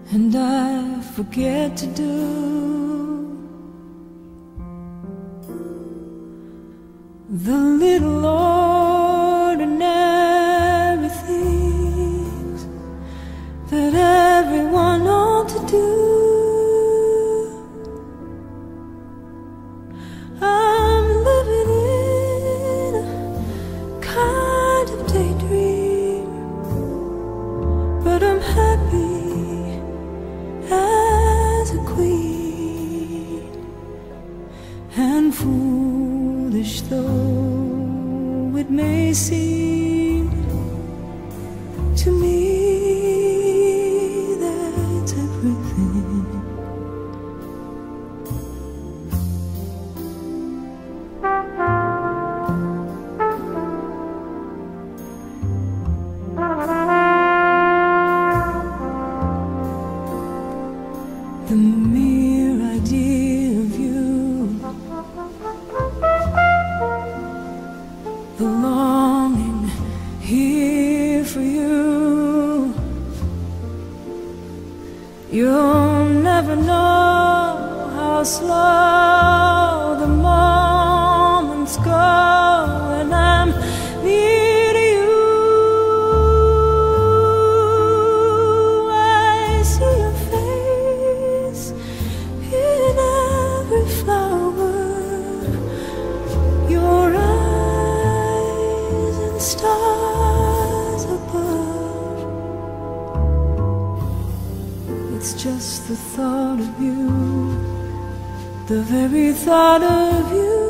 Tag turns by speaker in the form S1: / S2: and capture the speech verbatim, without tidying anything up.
S1: and I forget to do. The little ordinary things that everyone ought to do. I'm living in a kind of daydream, but I'm happy as a queen. And foolish though it may seem to me, that's everything. The mere idea of you, the longing here for you, you'll never know how slow the moments go when I'm near to you. I see your face in every flower, your eyes and stars above. It's just the thought of you, the very thought of you.